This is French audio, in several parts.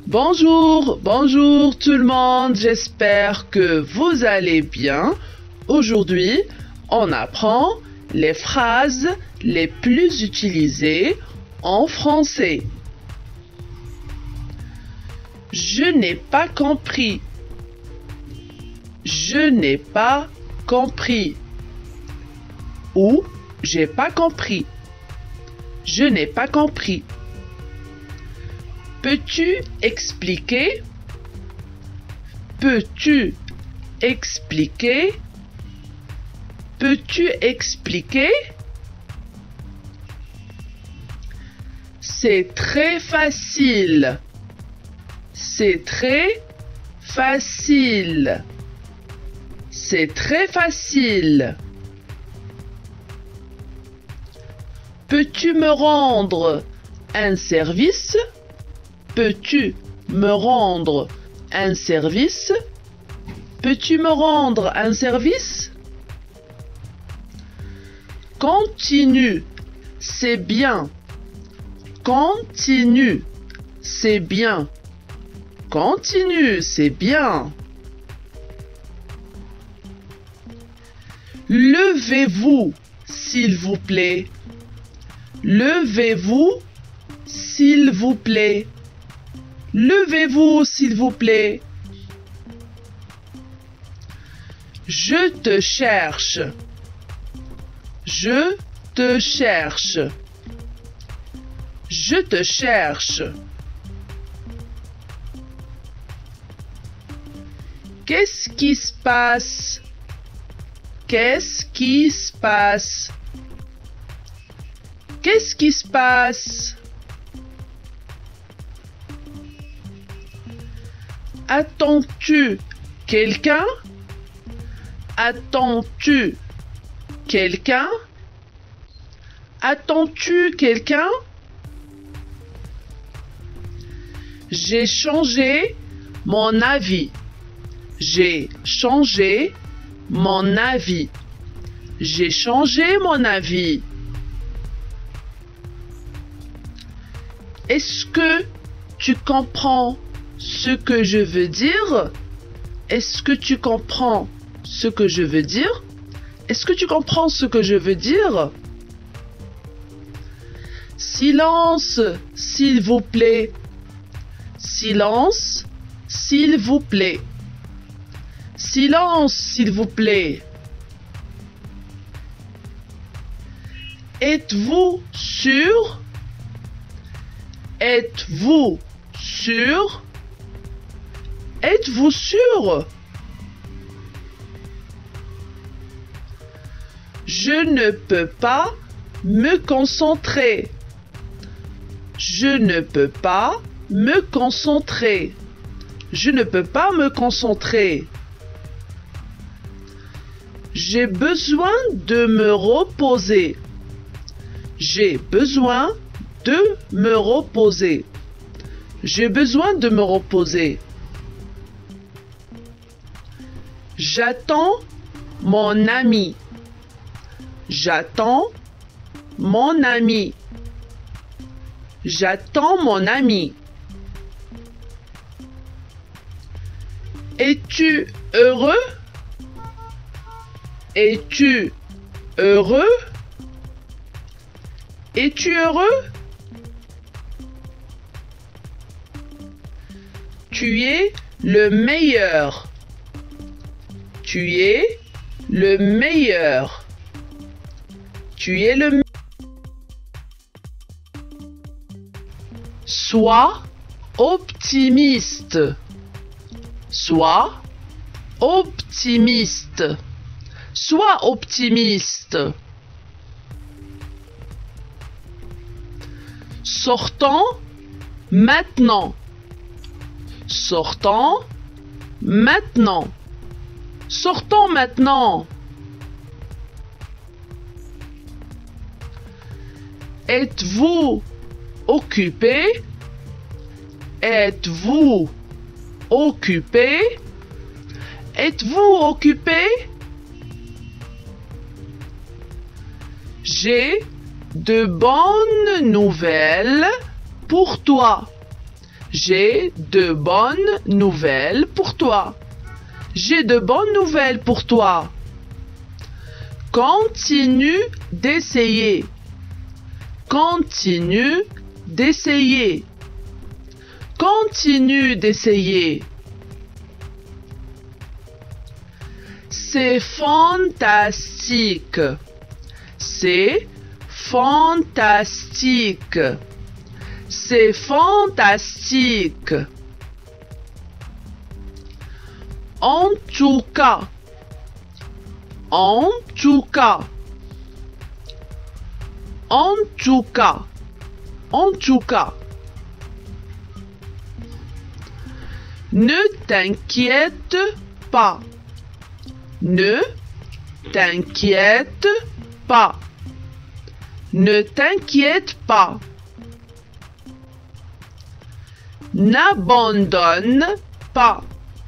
Bonjour tout le monde, j'espère que vous allez bien. Aujourd'hui, on apprend les phrases les plus utilisées en français. Je n'ai pas compris. Je n'ai pas compris. Ou j'ai pas compris. Je n'ai pas compris. Peux-tu expliquer? Peux-tu expliquer? Peux-tu expliquer? C'est très facile. C'est très facile. C'est très facile. Peux-tu me rendre un service? Peux-tu me rendre un service? Peux-tu me rendre un service? Continue, c'est bien. Continue, c'est bien. Continue, c'est bien. Levez-vous, s'il vous plaît. Levez-vous, s'il vous plaît. Levez-vous, s'il vous plaît. Je te cherche. Je te cherche. Je te cherche. Qu'est-ce qui se passe? Qu'est-ce qui se passe? Qu'est-ce qui se passe? Attends-tu quelqu'un? Attends-tu quelqu'un? Attends-tu quelqu'un? J'ai changé mon avis. J'ai changé mon avis. J'ai changé mon avis. Est-ce que tu comprends ce que je veux dire? Est-ce que tu comprends ce que je veux dire? Est-ce que tu comprends ce que je veux dire? Silence, s'il vous plaît. Silence, s'il vous plaît. Silence, s'il vous plaît. Êtes-vous sûr? Êtes-vous sûr? Êtes-vous sûr? Je ne peux pas me concentrer. Je ne peux pas me concentrer. Je ne peux pas me concentrer. J'ai besoin de me reposer. J'ai besoin de me reposer. J'ai besoin de me reposer. J'attends mon ami. J'attends mon ami. J'attends mon ami. Es-tu heureux? Es-tu heureux? Es-tu heureux? Tu es le meilleur. Tu es le meilleur. Tu es le meilleur. Sois optimiste. Sois optimiste. Sois optimiste. Sortons maintenant. Sortons maintenant. Sortons maintenant. Êtes-vous occupé? Êtes-vous occupé? Êtes-vous occupé? J'ai de bonnes nouvelles pour toi. J'ai de bonnes nouvelles pour toi. J'ai de bonnes nouvelles pour toi. Continue d'essayer. Continue d'essayer. Continue d'essayer. C'est fantastique. C'est fantastique. C'est fantastique. En tout cas. En tout cas. En tout cas. En tout cas. Ne t'inquiète pas. Ne t'inquiète pas. Ne t'inquiète pas. N'abandonne pas.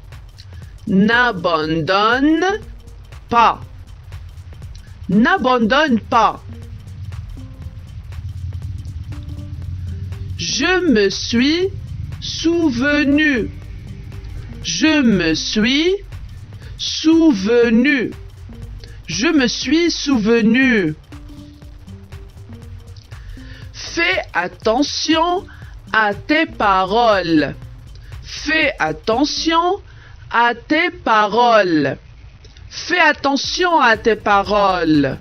N'abandonne pas. N'abandonne pas. Je me suis souvenu. Je me suis souvenu. Je me suis souvenu. Fais attention à tes paroles. Fais attention à tes paroles. Fais attention à tes paroles.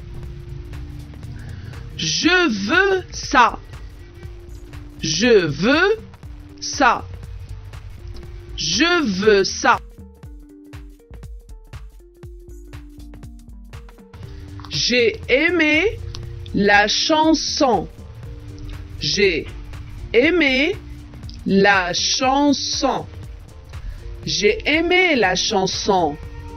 Je veux ça. Je veux ça. Je veux ça. J'ai aimé la chanson. J'ai aimé la chanson. J'ai aimé la chanson.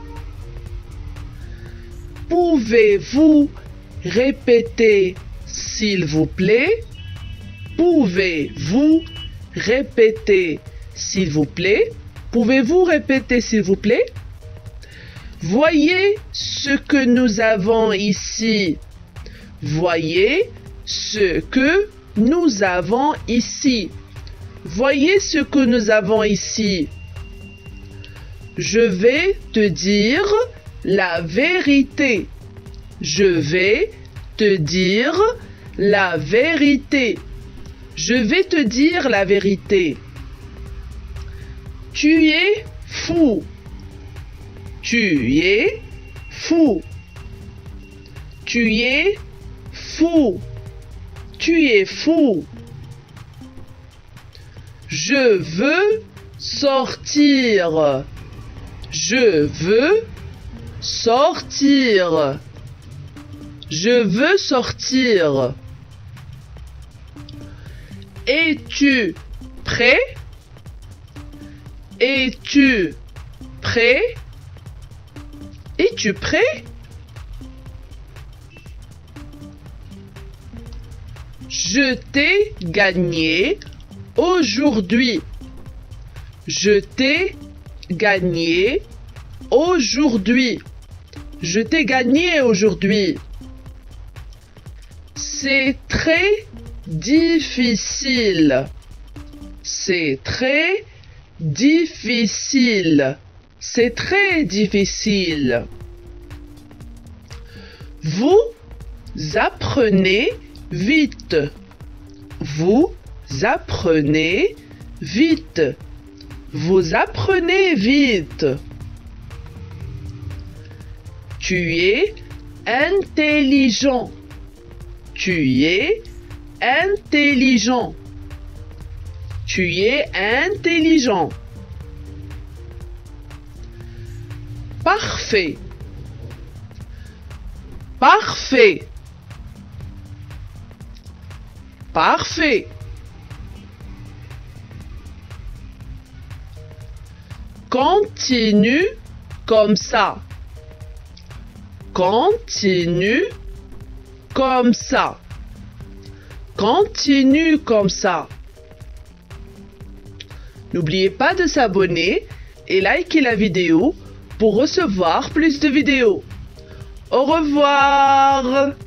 Pouvez-vous répéter, s'il vous plaît? Pouvez-vous répéter, s'il vous plaît? Pouvez-vous répéter, s'il vous plaît? Voyez ce que nous avons ici. Voyez ce que nous avons ici. Voyez ce que nous avons ici. Je vais te dire la vérité. Je vais te dire la vérité. Je vais te dire la vérité. Tu es fou. Tu es fou. Tu es fou. Tu es fou. Je veux sortir. Je veux sortir. Je veux sortir. Es-tu prêt? Es-tu prêt? Es-tu prêt? Je t'ai gagné aujourd'hui. Je t'ai gagné aujourd'hui. Je t'ai gagné aujourd'hui. C'est très difficile. C'est très difficile. C'est très difficile. Vous apprenez vite. Vous apprenez vite. Vous apprenez vite. Tu es intelligent. Tu es intelligent. Tu es intelligent. Parfait. Parfait. Parfait. Continue comme ça. Continue comme ça. Continue comme ça. N'oubliez pas de s'abonner et liker la vidéo pour recevoir plus de vidéos. Au revoir!